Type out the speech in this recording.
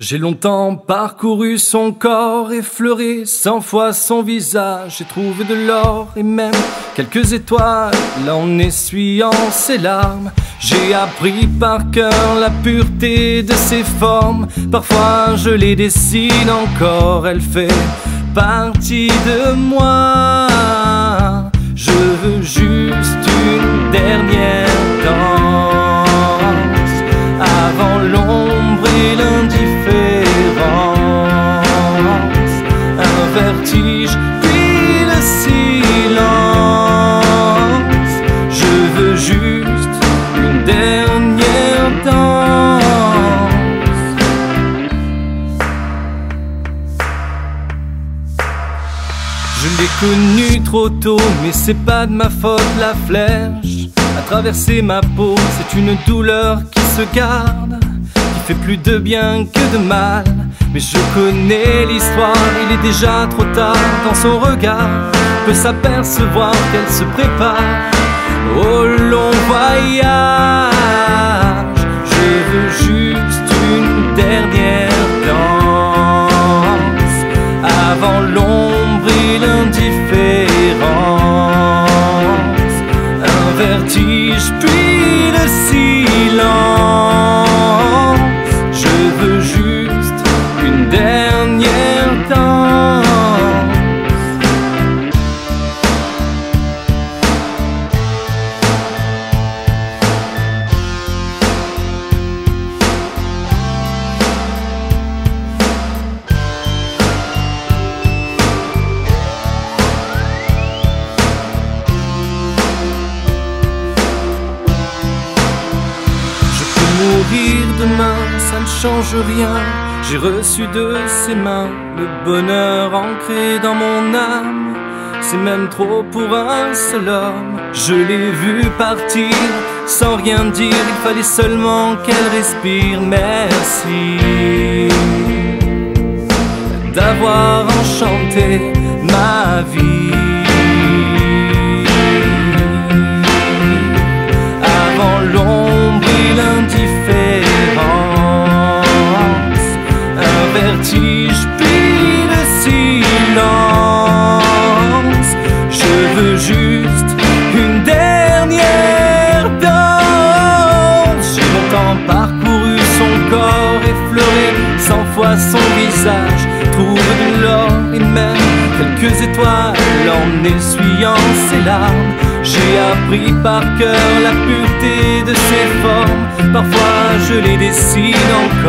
J'ai longtemps parcouru son corps, effleuré 100 fois son visage. J'ai trouvé de l'or et même quelques étoiles en essuyant ses larmes. J'ai appris par cœur la pureté de ses formes. Parfois je les dessine encore, elle fait partie de moi. Je veux juste une dernière danse avant l'ombre et l'indifférence. Un vertige puis le silence. Je veux juste une dernière danse. Je l'ai connue trop tôt, mais c'est pas de ma faute. La flèche a traversé ma peau, c'est une douleur qui se garde, qui fait plus de bien que de mal. Mais je connais l'histoire, il est déjà trop tard. Dans son regard, on peut s'apercevoir qu'elle se prépare au long voyage. Je veux juste une dernière danse avant l'ombre et l'indifférence. Un vertige puis le silence. Je veux juste une dernière danse. Mourir demain, ça ne change rien. J'ai reçu de ses mains le bonheur ancré dans mon âme. C'est même trop pour un seul homme. Je l'ai vu partir sans rien dire, il fallait seulement qu'elle respire. Merci d'avoir enchanté ma vie. Avant l'ombre et l'indifférence, un vertige puis le silence. Je veux juste une dernière danse. J'ai longtemps parcouru son corps, effleuré 100 fois son visage, trouvé de l'or et même quelques étoiles en essuyant ses larmes. J'ai appris par cœur la pureté de ses formes. Parfois je les dessine encore.